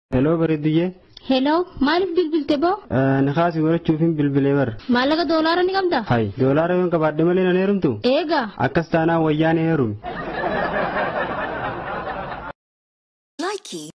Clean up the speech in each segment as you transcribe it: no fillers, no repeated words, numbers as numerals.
Hello bareediyye. Hello, maalif bilbilte boo? Nikaasi warachuufin bilbilee bar. Maallaqa doolaara ni qabda? Hay, doolaara yoon qabaadhe malee nan heerumtu? Eega. Akkas taanaan wayyaan heerumi. Likey.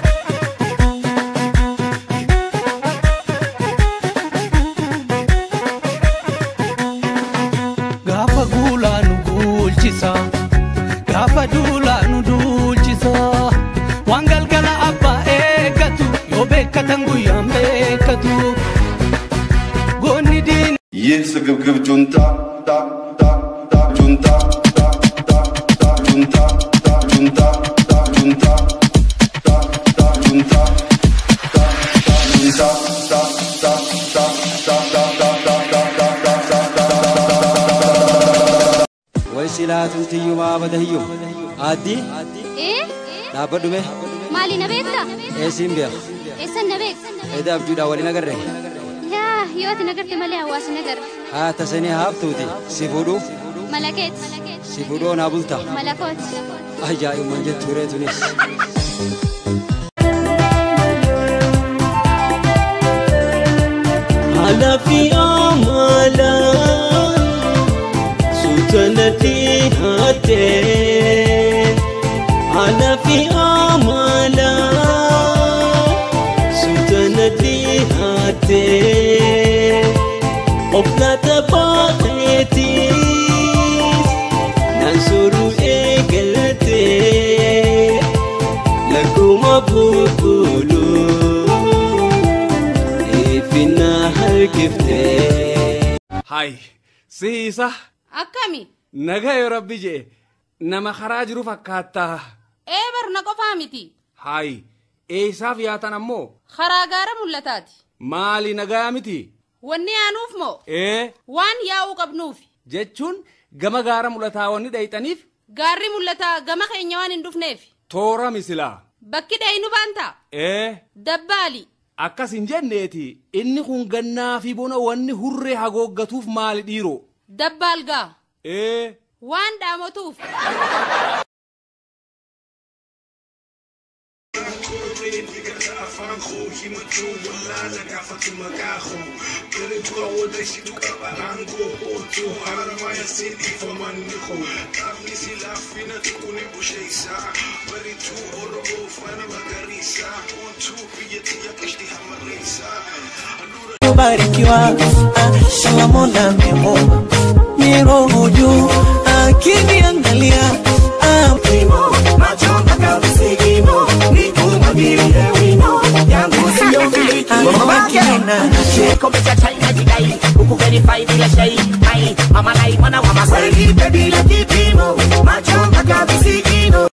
Gaafa guulaa nu guulchisa, gaafa duulaa nu duulchisa. Waan galgala abbaa eeggatu yoo beekatan guyyaan beekatu. Goonni diin. ይህ ስግብግብ ጁንታ ጁንታ ጁንታ ጁንታ ጁንታ ጁንታ ويسيلات تيو ما بدهيو عادي إيه؟ لا بدو به مالي نبيكتا؟ اسم بيا إيسان نبيك؟ إذا بجودا ولي نقرر يا يوتي نقرت مالي هواس نقر ها تسني هابتوتي سيفودو ملكات سيفودو نابلتا ملكوت أجاي من جد توريتونيس على في أمالا سلطنتي هاتين على في أمالا سلطنتي هاتين أفلات باقيتي ننصروا إيقلتي لكم أبوكولو إفنا هركفتي Hay, siisa. Akkami? Nagaa yoo rabbi jee nama karaa jiru fakkaata. Bar na qofaa miti. Hay, eessaaf yaatan ammoo? Karaa gaara mul'ataati. Maali nagaa miti? Wanni aanuuf moo? Waan yaa'uu qabnuufi. Jechuun gama gaara mul'ataa wanni dhayxaniif? Gaarri mul'ataa gama keenya waan hin dhufneef. Toora misilaa. Bakki dhaynu baanta? Dabbaali. Akkas hin jenneeti inni kun gannaa fi bona wanni hurree hagooggatuuf maali dhiiroo? Dabbaal gaa. Waan dhaamotuuf. Barikiwa Shalamona memo Miro huju akiniangalia Primo macho mpaka visigino Niku mabiri ewino Yangu siyo miliki Makina Sheko mecha China jidai Uku verify bila shai Mama lai mana wama Kweli baby la kipimo Macho mpaka visigino